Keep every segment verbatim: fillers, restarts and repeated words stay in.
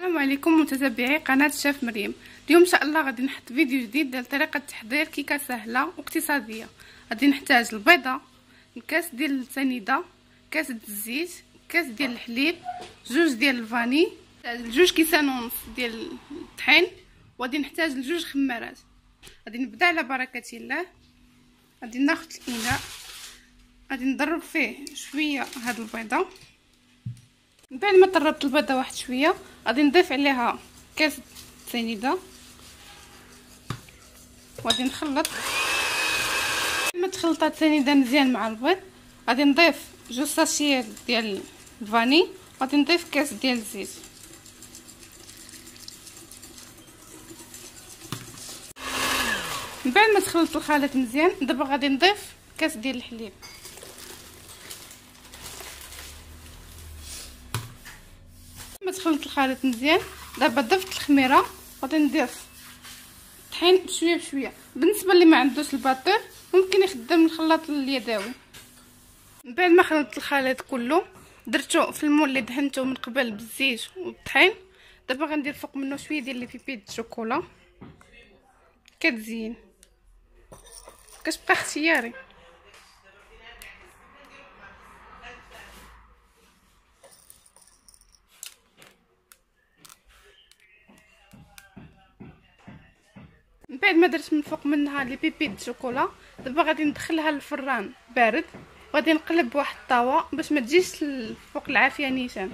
السلام عليكم متتبعي قناه شيف مريم. اليوم ان شاء الله غادي نحط فيديو جديد ديال طريقه تحضير كيكه سهله واقتصاديه. غادي نحتاج البيضه، الكاس ديال السنيده، كاس د الزيت، كاس ديال الحليب، جوج ديال الفاني، جوج كيسان ونص ديال الطحين، وغادي نحتاج لجوج خمارات. غادي نبدا على بركه الله. غادي ناخذ الاناء، غادي نضرب فيه شويه هاد البيضه. من بعد ما طربت البيضه واحد شويه غادي نضيف عليها كاس سنيده وغادي نخلط. لما تخلطات السنيده مزيان مع البيض غادي نضيف جوج ساشيات ديال الفاني، غادي نضيف كاس ديال الزيت. من بعد ما تخلط الخليط مزيان دابا غادي نضيف كاس ديال الحليب. ما تخلط الخليط مزيان دابا ضفت الخميره، غادي نضيف الطحين بشويه بشويه. بالنسبه اللي ما عندوش الباتور ممكن يخدم الخلاط اليدوي. من بعد ما خلطت الخليط كله درتو في المول اللي دهنته من قبل بالزيت والطحين. دابا غندير فوق منه شويه ديال لي بيبي د الشوكولا كتزين، كتبقى اختياري. من بعد ما درت من فوق منها لي بيبي د الشوكولا دابا غادي ندخلها للفران بارد، وغادي نقلب بواحد الطاوه باش ما تجيش فوق العافيه نيشان.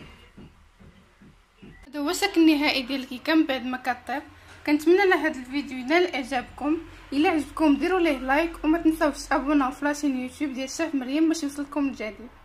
هذا هو الشكل النهائي ديال الكيكه من بعد ما كطيب. كنتمنى ان هذا الفيديو ينال اعجابكم. الا عجبكم ديروا ليه لايك وما تنساوش تابوناو في لاشين يوتيوب ديال شيف مريم باش يوصلكم الجديد.